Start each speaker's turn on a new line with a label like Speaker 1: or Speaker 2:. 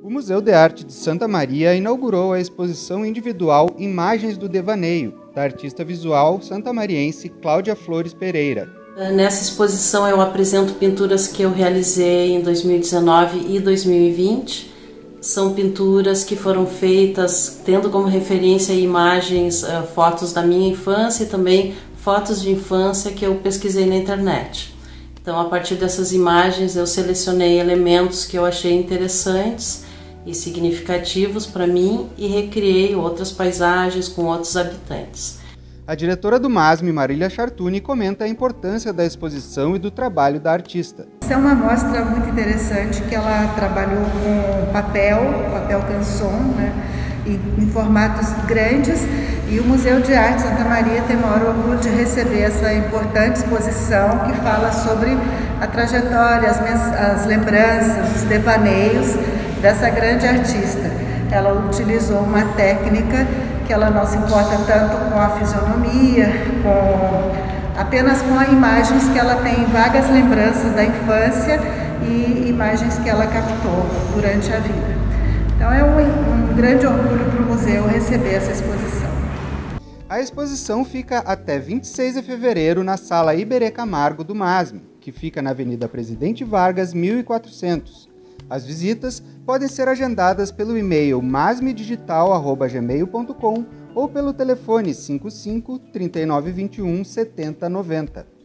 Speaker 1: O Museu de Arte de Santa Maria inaugurou a exposição individual Imagens do Devaneio, da artista visual santamariense Cláudia Flores Pereira.
Speaker 2: Nessa exposição eu apresento pinturas que eu realizei em 2019 e 2020. São pinturas que foram feitas tendo como referência imagens, fotos da minha infância e também fotos de infância que eu pesquisei na internet. Então, a partir dessas imagens eu selecionei elementos que eu achei interessantes e significativos para mim e recriei outras paisagens com outros habitantes.
Speaker 1: A diretora do MASM, Marília Chartuni, comenta a importância da exposição e do trabalho da artista.
Speaker 3: Essa é uma mostra muito interessante que ela trabalhou com papel canson, né, em formatos grandes, e o Museu de Arte Santa Maria tem o maior orgulho de receber essa importante exposição que fala sobre a trajetória, as lembranças, os devaneios dessa grande artista. Ela utilizou uma técnica que ela não se importa tanto com a fisionomia, apenas com as imagens que ela tem vagas lembranças da infância e imagens que ela captou durante a vida. Então é um grande orgulho para o museu receber essa exposição.
Speaker 1: A exposição fica até 26 de fevereiro na Sala Iberê Camargo do MASM, que fica na Avenida Presidente Vargas, 1400. As visitas podem ser agendadas pelo e-mail masmdigital@gmail.com ou pelo telefone 55 3921 7090.